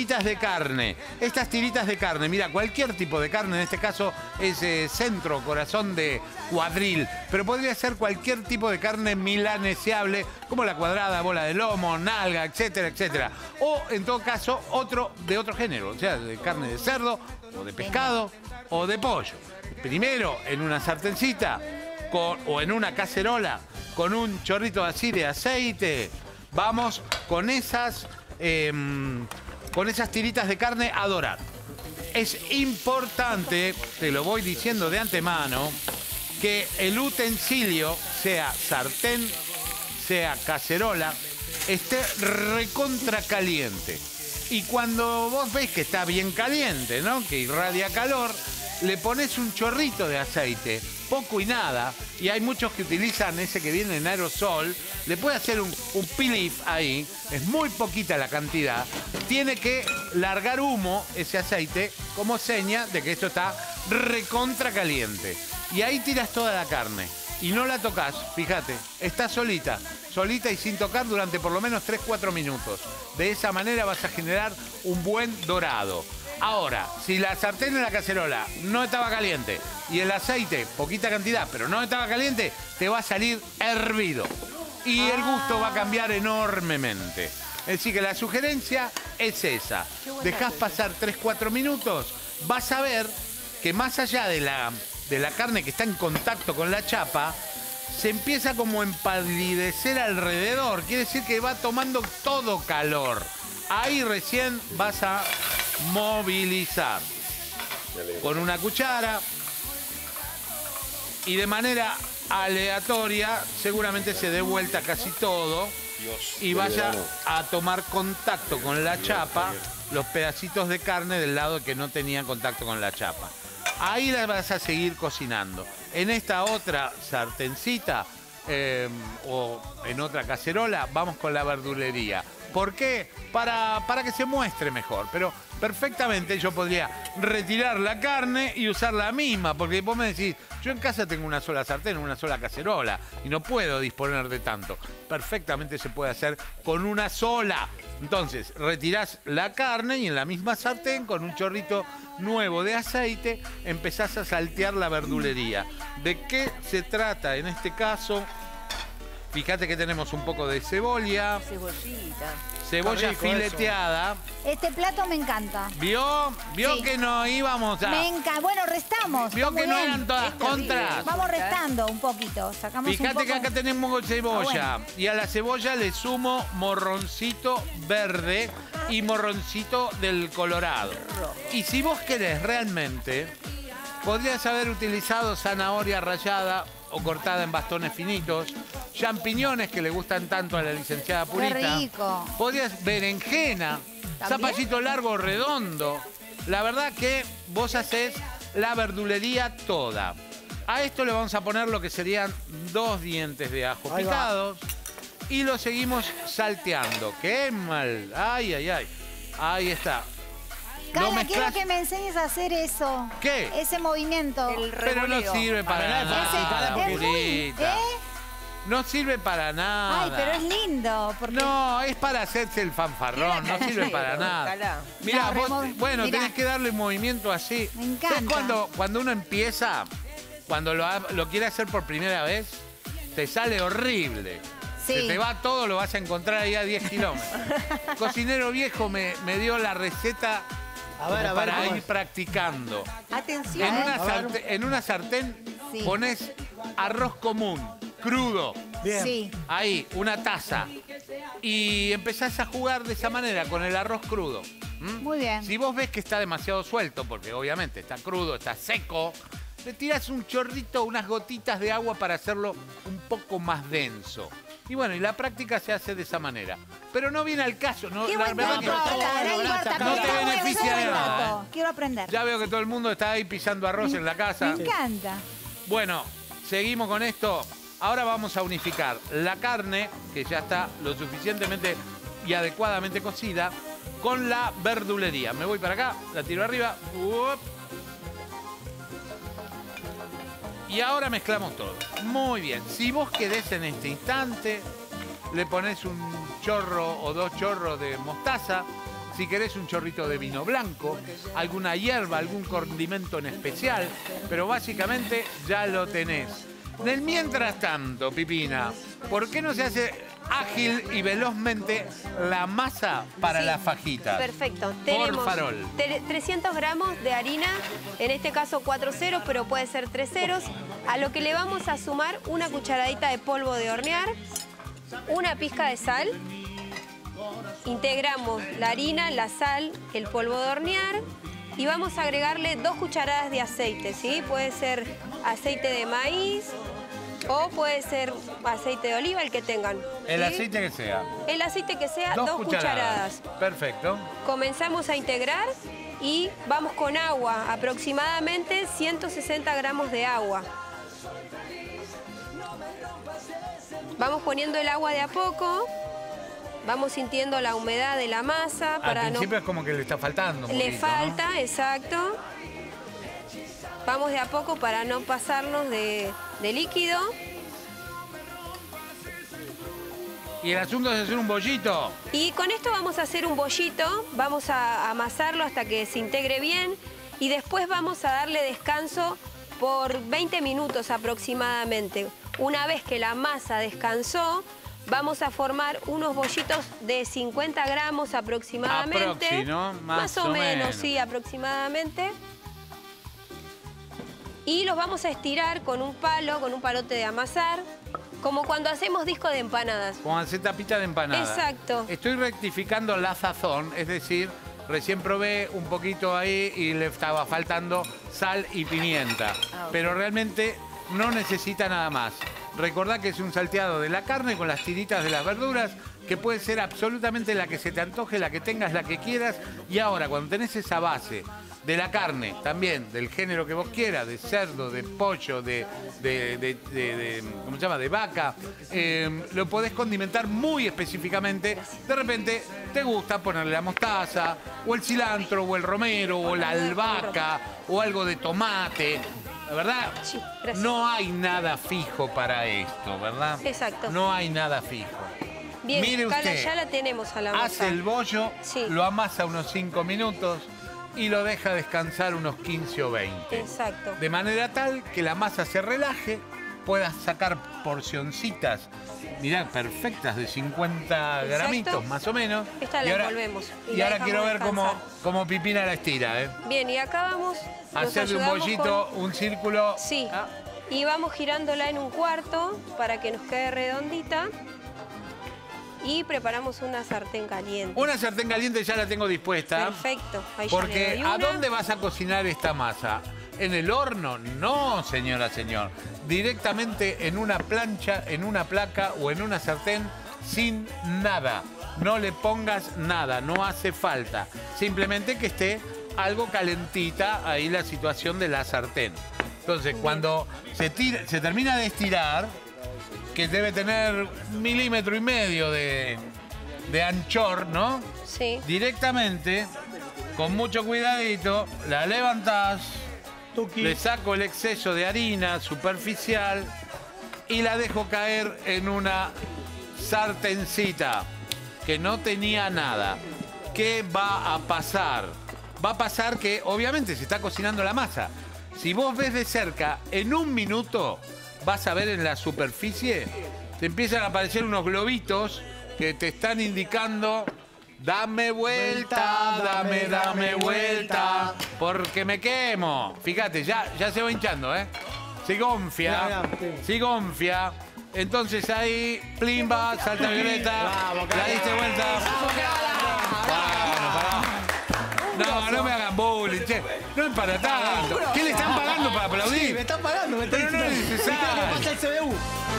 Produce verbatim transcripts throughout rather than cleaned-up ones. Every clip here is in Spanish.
tiritas de carne. Estas tiritas de carne, mira, cualquier tipo de carne, en este caso es eh, centro, corazón de cuadril, pero podría ser cualquier tipo de carne milaneseable, como la cuadrada, bola de lomo, nalga, etcétera, etcétera. O, en todo caso, otro de otro género, o sea, de carne de cerdo, o de pescado, o de pollo. Primero, en una sartencita, con, o en una cacerola, con un chorrito así de aceite, vamos con esas, eh, con esas tiritas de carne a dorar. Es importante, te lo voy diciendo de antemano, que el utensilio, sea sartén, sea cacerola, esté recontra caliente. Y cuando vos ves que está bien caliente, ¿no?, que irradia calor, le pones un chorrito de aceite, poco y nada, y hay muchos que utilizan ese que viene en aerosol, le puede hacer un, un pilif ahí, es muy poquita la cantidad, tiene que largar humo ese aceite como seña de que esto está recontra caliente. Y ahí tiras toda la carne y no la tocas, fíjate, está solita, solita y sin tocar durante por lo menos tres cuatro minutos. De esa manera vas a generar un buen dorado. Ahora, si la sartén en la cacerola no estaba caliente y el aceite, poquita cantidad, pero no estaba caliente, te va a salir hervido. Y el gusto va a cambiar enormemente. Es decir, que la sugerencia es esa. Dejás pasar tres cuatro minutos, vas a ver que más allá de la, de la carne que está en contacto con la chapa, se empieza como a empalidecer alrededor. Quiere decir que va tomando todo calor. Ahí recién vas a movilizar con una cuchara y de manera aleatoria seguramente se dé vuelta casi todo y vaya a tomar contacto con la chapa los pedacitos de carne del lado que no tenían contacto con la chapa. Ahí la vas a seguir cocinando. En esta otra sartencita eh, o en otra cacerola vamos con la verdulería. ¿Por qué? Para, para que se muestre mejor. Pero perfectamente yo podría retirar la carne y usar la misma. Porque vos me decís, yo en casa tengo una sola sartén, una sola cacerola y no puedo disponer de tanto. Perfectamente se puede hacer con una sola. Entonces, retirás la carne y en la misma sartén, con un chorrito nuevo de aceite, empezás a saltear la verdulería. ¿De qué se trata en este caso? Fíjate que tenemos un poco de cebolla. Cebollita. Cebolla fileteada. Eso. Este plato me encanta. ¿Vio? ¿Vio sí. que no íbamos a...? Me encanta. Bueno, restamos. ¿Vio que bien. no eran todas Esto contras? sí. Vamos restando un poquito. Sacamos Fíjate un poco... que acá tenemos cebolla. Ah, bueno. Y a la cebolla le sumo morroncito verde y morroncito del colorado. Y si vos querés realmente, podrías haber utilizado zanahoria rallada o cortada en bastones finitos, champiñones que le gustan tanto a la licenciada Purita. Qué rico. Podrías berenjena, ¿También? zapallito largo o redondo. La verdad que vos hacés la verdulería toda. A esto le vamos a poner lo que serían dos dientes de ajo Ahí picados y lo seguimos salteando. ¡Qué mal! ¡Ay, ay, ay! Ahí está. Cala, Lo mezclás- quiero que me enseñes a hacer eso. ¿Qué? Ese movimiento. El Pero no revoleo. sirve para, Para nada, nada, Purita, es muy... Purita. ¿Eh? No sirve para nada. Ay, pero es lindo. Porque... No, es para hacerse el fanfarrón, no sirve para nada. Ojalá. Mirá, No, vos, remo- bueno, mirá. tenés que darle un movimiento así. Me encanta. ¿Sabés cuando, cuando uno empieza, cuando lo, ha- lo quiere hacer por primera vez, te sale horrible? Sí. Se te va todo, lo vas a encontrar ahí a diez kilómetros. Cocinero viejo me, me dio la receta A ver, como a ver, para ¿cómo ir es? practicando. Atención. En una, A ver. sartén, en una sartén Sí. pones arroz común, crudo. Bien. Sí. Ahí, una taza. Y empezás a jugar de esa manera, con el arroz crudo. ¿Mm? Muy bien. Si vos ves que está demasiado suelto, porque obviamente está crudo, está seco, le tirás un chorrito, unas gotitas de agua para hacerlo un poco más denso. Y bueno, y la práctica se hace de esa manera. Pero no viene al caso, ¿no? Qué La buen verdad dato, que no- Cala, bueno, importa, no pero te está bueno, beneficia es un buen de nada, dato. Quiero aprender. Ya veo que todo el mundo está ahí pisando arroz en la casa. Me encanta. Bueno, seguimos con esto. Ahora vamos a unificar la carne, que ya está lo suficientemente y adecuadamente cocida, con la verdulería. Me voy para acá, la tiro arriba. Uop. Y ahora mezclamos todo. Muy bien. Si vos querés en este instante, le pones un chorro o dos chorros de mostaza. si querés un chorrito de vino blanco, alguna hierba, algún condimento en especial, pero básicamente ya lo tenés. En el mientras tanto, Pipina, ¿por qué no se hace ágil y velozmente la masa para Sí, las fajitas? Perfecto. Por Tenemos farol. tre- trescientos gramos de harina, en este caso cuatro ceros, pero puede ser tres ceros, a lo que le vamos a sumar una cucharadita de polvo de hornear, una pizca de sal, integramos la harina, la sal, el polvo de hornear y vamos a agregarle dos cucharadas de aceite, ¿sí? Puede ser aceite de maíz o puede ser aceite de oliva, el que tengan. El ¿sí? aceite que sea. El aceite que sea, dos, cucharadas. Perfecto. Comenzamos a integrar y vamos con agua, aproximadamente ciento sesenta gramos de agua. Vamos poniendo el agua de a poco, vamos sintiendo la humedad de la masa para Al no... principio es como que le está faltando un Le poquito, ¿no? falta, exacto. Vamos de a poco para no pasarnos de, de líquido. Y el asunto es hacer un bollito. Y con esto vamos a hacer un bollito, vamos a amasarlo hasta que se integre bien y después vamos a darle descanso por veinte minutos aproximadamente. Una vez que la masa descansó, vamos a formar unos bollitos de cincuenta gramos aproximadamente. Aproxi, ¿no? Más Más o, o menos, menos. sí, aproximadamente. Y los vamos a estirar con un palo, con un palote de amasar, como cuando hacemos disco de empanadas. Como hacer tapita de empanada. Exacto. Estoy rectificando la sazón, es decir, recién probé un poquito ahí y le estaba faltando sal y pimienta. Pero realmente no necesita nada más. Recordá que es un salteado de la carne con las tiritas de las verduras, que puede ser absolutamente la que se te antoje, la que tengas, la que quieras. Y ahora, cuando tenés esa base de la carne, también del género que vos quieras, de cerdo, de pollo, de, de, de, de- de- ¿cómo se llama?, de vaca, eh, lo podés condimentar muy específicamente. De repente te gusta ponerle la mostaza, o el cilantro, o el romero, o la albahaca, o algo de tomate. La verdad, Sí, gracias. no hay nada fijo para esto, ¿verdad? Exacto. No hay nada fijo. Bien, Mire Carla, usted, ya la tenemos a la masa. hace el bollo, Sí. lo amasa unos cinco minutos y lo deja descansar unos quince o veinte. Exacto. De manera tal que la masa se relaje, puedas sacar porcioncitas, mirá, perfectas de cincuenta Exacto. gramitos más o menos. Esta la Y ahora- envolvemos y Y, la ahora dejamos quiero ver cómo, descansar. cómo Pipina la estira, ¿eh? Bien, y acá vamos. nos Hacerle un ayudamos bollito, con- un círculo. Sí. Ah, Y vamos girándola en un cuarto para que nos quede redondita. Y preparamos una sartén caliente. Una sartén caliente ya la tengo dispuesta. Perfecto. Ahí ya le Porque doy ¿a una. dónde vas a cocinar esta masa? ¿En el horno? No, señora, señor. Directamente en una plancha, en una placa o en una sartén sin nada. No le pongas nada, no hace falta. Simplemente que esté algo calentita ahí la situación de la sartén. Entonces, cuando se, tira, se termina de estirar, que debe tener un milímetro y medio de, de anchor, ¿no? Sí. Directamente, con mucho cuidadito, la levantás, le saco el exceso de harina superficial y la dejo caer en una sartencita que no tenía nada. ¿Qué va a pasar? Va a pasar que obviamente se está cocinando la masa. Si vos ves de cerca, en un minuto vas a ver en la superficie, te empiezan a aparecer unos globitos que te están indicando: dame vuelta, dame, dame vuelta, porque me quemo. Fíjate, ya, ya se va hinchando, ¿eh? Se gonfia, Mirá, mirá, sí. se gonfia. Entonces ahí, plimba, salta violeta, Bravo, la diste vuelta. Bueno, pará. No, no me hagan bullying, che. No es para tanto. ¿Qué le están pagando para Sí, me aplaudir? están pagando, me están Pero no es diciendo. necesario. ¿Viste lo que pasa el C B U?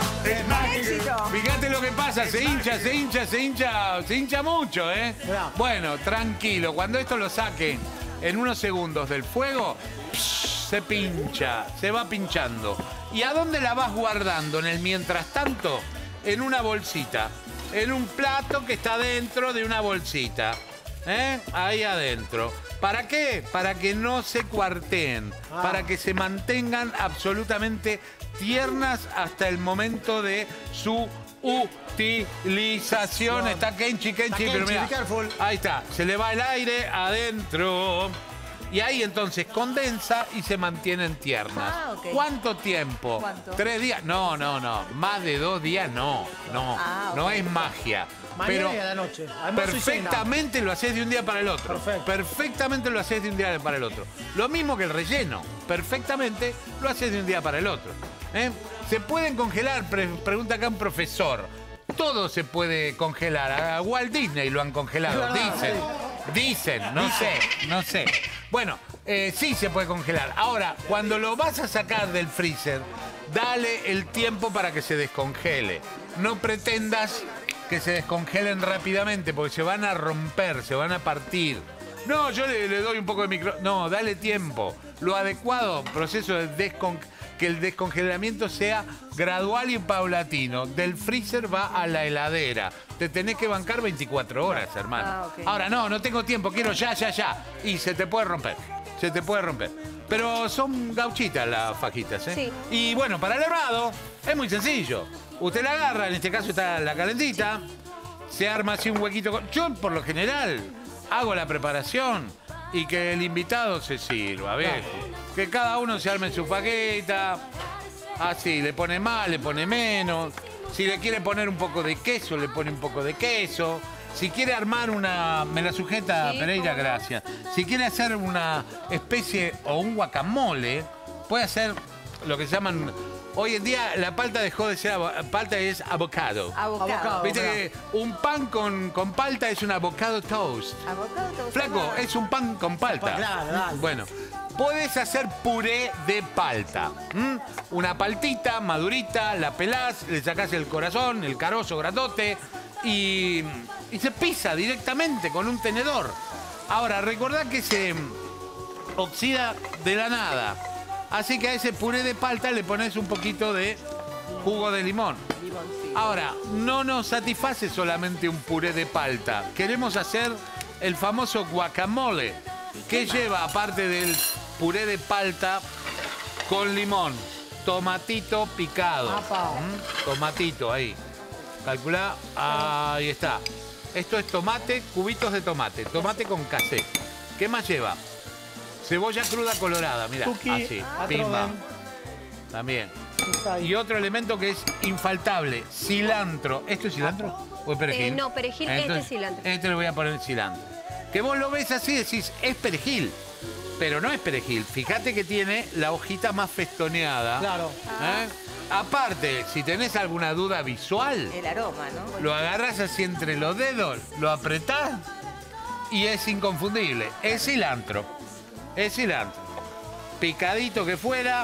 Fíjate lo que pasa, se hincha, se hincha, se hincha, se hincha mucho, ¿eh? Mirá. Bueno, tranquilo, cuando esto lo saquen en unos segundos del fuego, psh, se pincha, se va pinchando. ¿Y a dónde la vas guardando en el mientras tanto? En una bolsita, en un plato que está dentro de una bolsita, ¿eh? Ahí adentro. ¿Para qué? Para que no se cuarteen, Ah. para que se mantengan absolutamente tiernas hasta el momento de su utilización. Está Kenchi, Kenchi, Está pero Kenchi, mira. be careful. Ahí está. Se le va el aire adentro. Y ahí entonces condensa y se mantienen tiernas. Ah, ok. ¿Cuánto tiempo? ¿Cuánto? ¿Tres días? No, no, no. Más de dos días no. No. Ah, ok. No es magia. Mañana Pero y a la noche. Almuerzo y cena. perfectamente lo haces de un día para el otro. Perfecto. Perfectamente lo haces de un día para el otro. Lo mismo que el relleno. Perfectamente lo haces de un día para el otro. ¿Eh? ¿Se pueden congelar? Pre- pregunta acá un profesor. Todo se puede congelar. A Walt Disney lo han congelado. Es verdad, Dicen. Dicen. No sé. No sé. Bueno, eh, sí se puede congelar. Ahora, cuando lo vas a sacar del freezer, dale el tiempo para que se descongele. No pretendas que se descongelen rápidamente porque se van a romper, se van a partir. No, yo le, le doy un poco de micro... No, dale tiempo. Lo adecuado, proceso de descon... que el descongelamiento sea gradual y paulatino. Del freezer va a la heladera. Te tenés que bancar veinticuatro horas, hermano. Ah, ok. Ahora, no, no tengo tiempo, quiero ya, ya, ya. Y se te puede romper, se te puede romper. Pero son gauchitas las fajitas, ¿eh? Sí. Y bueno, para el armado es muy sencillo. Usted la agarra, en este caso está la calentita, se arma así un huequito. Con... Yo, por lo general, hago la preparación y que el invitado se sirva, ¿ves? Que cada uno se arme su fajita. Así, le pone más, le pone menos. Si le quiere poner un poco de queso, le pone un poco de queso. Si quiere armar una... Me la sujeta, Sí, Pereira, cómo no. gracias. Si quiere hacer una especie o un guacamole, puede hacer lo que se llaman... Hoy en día la palta dejó de ser avo- palta, es avocado. Avocado. Avocado. Viste que un pan con, con palta es un avocado toast. Avocado te gusta Flaco, más. es un pan con palta. Claro, dale. Bueno, podés hacer puré de palta. ¿m? Una paltita madurita, la pelás, le sacás el corazón, el carozo grandote y, y se pisa directamente con un tenedor. Ahora, recordá que se oxida de la nada. Así que a ese puré de palta le pones un poquito de jugo de limón. Limoncito. Ahora, no nos satisface solamente un puré de palta. Queremos hacer el famoso guacamole, que lleva, aparte del puré de palta, con limón, tomatito picado. Apa. ¿Mm? Tomatito, ahí. Calculá, ahí está. Esto es tomate, cubitos de tomate, tomate con casé. ¿Qué más lleva? Cebolla cruda colorada, mira, Tuki, así, atroven. pimba. También. Está ahí. Y otro elemento que es infaltable, cilantro. ¿Esto es cilantro o es perejil? Eh, no, perejil, este es cilantro. Este le voy a poner cilantro. Que vos lo ves así y decís, es perejil. Pero no es perejil. Fíjate que tiene la hojita más festoneada. Claro. ¿Eh? Aparte, si tenés alguna duda visual, El aroma, ¿no? lo agarras así entre los dedos, lo apretás y es inconfundible. Es cilantro. Es cilantro. Picadito que fuera,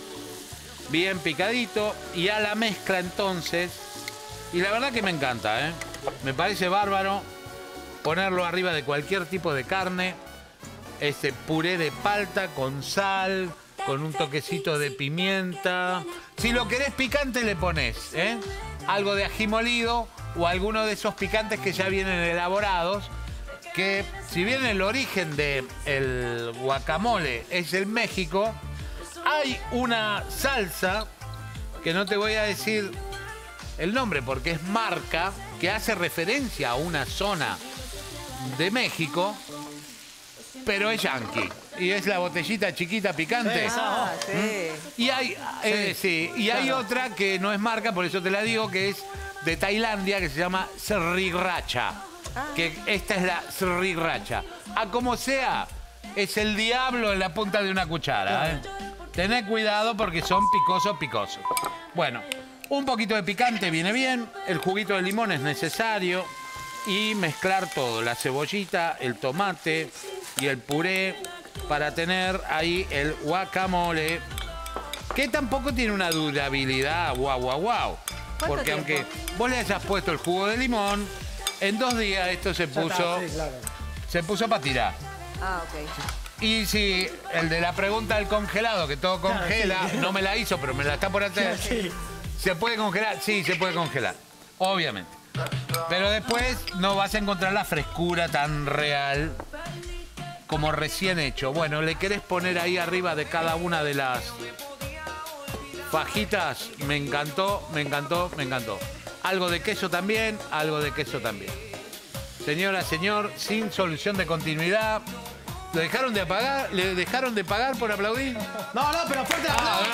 bien picadito, y a la mezcla entonces. Y la verdad que me encanta, ¿eh? Me parece bárbaro ponerlo arriba de cualquier tipo de carne. Este puré de palta con sal, con un toquecito de pimienta. Si lo querés picante le pones, ¿eh? Algo de ají molido o alguno de esos picantes que ya vienen elaborados. Que si bien el origen del guacamole es el México, hay una salsa que no te voy a decir el nombre porque es marca, que hace referencia a una zona de México, pero es yankee. Y es la botellita chiquita picante. Sí, Ah, sí. Y hay, eh, sí, y hay claro. otra que no es marca, por eso te la digo, que es de Tailandia, que se llama Sriracha. Que esta es la Sriracha. A como sea, es el diablo en la punta de una cuchara. ¿eh? Tened cuidado porque son picosos, picosos. Bueno, un poquito de picante viene bien, el juguito de limón es necesario y mezclar todo, la cebollita, el tomate y el puré para tener ahí el guacamole, que tampoco tiene una durabilidad guau, guau, guau. Porque tiempo? aunque vos le hayas puesto el jugo de limón, en dos días esto se Ya puso, está, sí, claro. se puso para tirar. Ah, ok. Y si el de la pregunta del congelado, que todo Claro, congela, sí. no me la hizo, pero me la está por hacer. Sí. ¿Se puede congelar? Sí, se puede congelar. Obviamente. Pero después no vas a encontrar la frescura tan real como recién hecho. Bueno, le querés poner ahí arriba de cada una de las fajitas. Me encantó, me encantó, me encantó. algo de queso también, algo de queso también. Señora, señor, sin solución de continuidad. ¿Le dejaron de pagar? ¿Le dejaron de pagar por aplaudir? No, no, pero fuerte el aplauso.